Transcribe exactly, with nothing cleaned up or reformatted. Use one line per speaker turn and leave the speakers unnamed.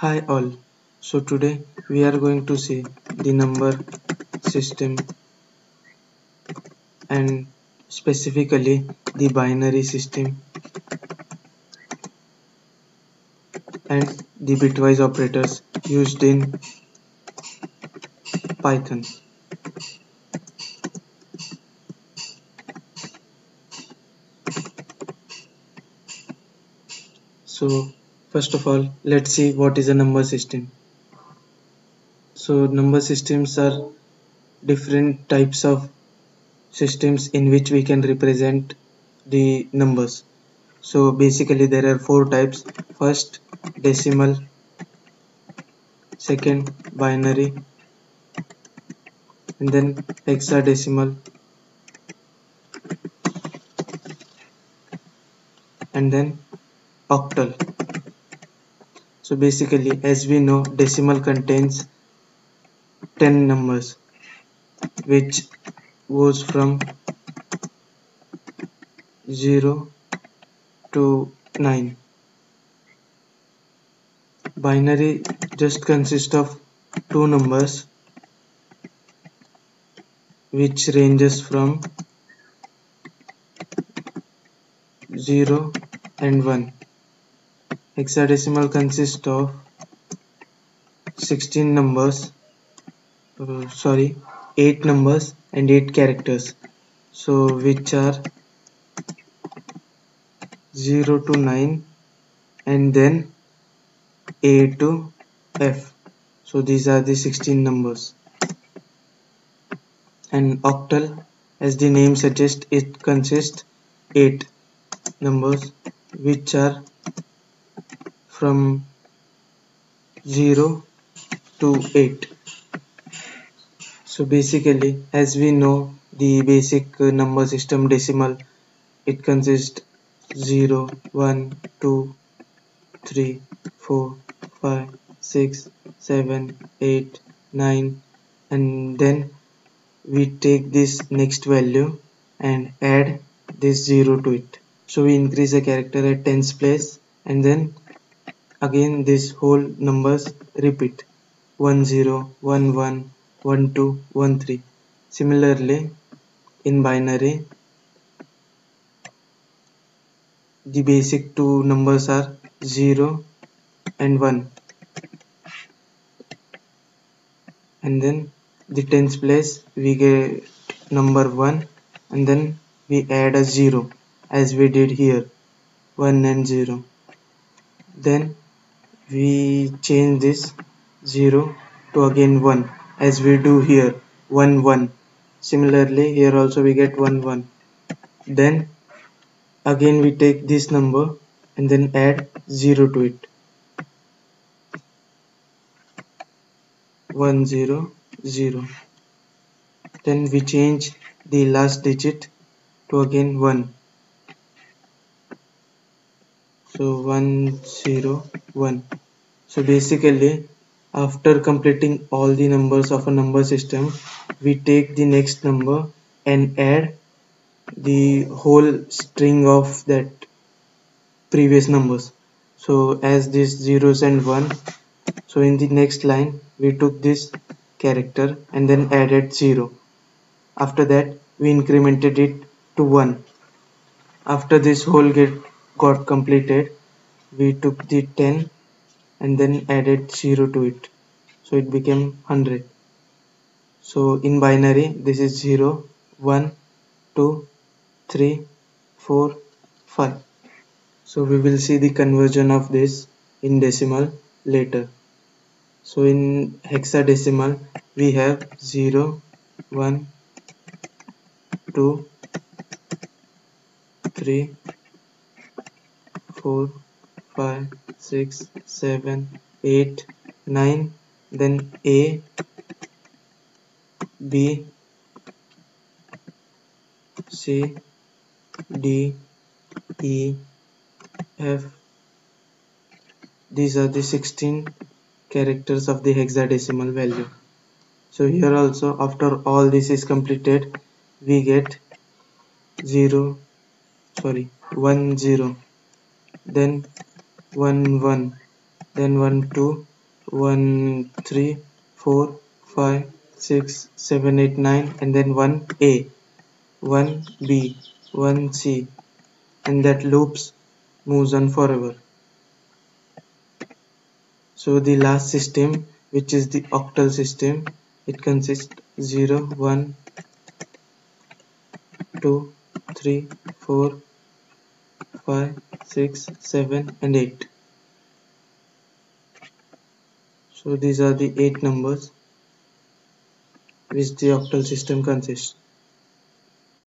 Hi all, so today we are going to see the number system and specifically the binary system and the bitwise operators used in Python. So first of all, let's see what is a number system. So number systems are different types of systems in which we can represent the numbers. So basically there are four types. First, decimal. Second, binary. And then hexadecimal. And then octal. So basically, as we know, decimal contains ten numbers, which goes from zero to nine. Binary just consists of two numbers, which ranges from zero and one. Hexadecimal consists of sixteen numbers, uh, sorry, eight numbers and eight characters. So which are zero to nine and then A to F. So these are the sixteen numbers. And octal, as the name suggests, it consists eight numbers, which are from zero to eight. So basically, as we know, the basic uh, number system decimal, it consists zero, one, two, three, four, five, six, seven, eight, nine, and then we take this next value and add this zero to it. So we increase a character at tens place, and then again this whole numbers repeat one zero, one one, one two, one three. Similarly, in binary, the basic two numbers are zero and one, and then the tens place we get number one, and then we add a zero as we did here, one and zero. Then we change this zero to again one as we do here, one one. Similarly, here also we get one one. Then again we take this number and then add zero to it, one zero zero. Then we change the last digit to again one, so one zero one. So basically, after completing all the numbers of a number system, we take the next number and add the whole string of that previous numbers. So as this zeros and one, so in the next line we took this character and then added zero. After that we incremented it to one. After this whole get got completed, we took the ten and then added zero to it, so it became one hundred. So in binary this is zero, one, two, three, four, five. So we will see the conversion of this in decimal later. So in hexadecimal we have zero, one, two, three, four, five, six, seven, eight, nine, then A, B, C, D, E, F. These are the sixteen characters of the hexadecimal value. So here also, after all this is completed, we get zero, sorry, one zero, then one one, then one two, one three four five six seven eight nine, and then one A, one B, one C, and that loops moves on forever. So the last system, which is the octal system, it consists zero, one, two, three, four, five, six, seven, and eight. So these are the eight numbers which the octal system consists.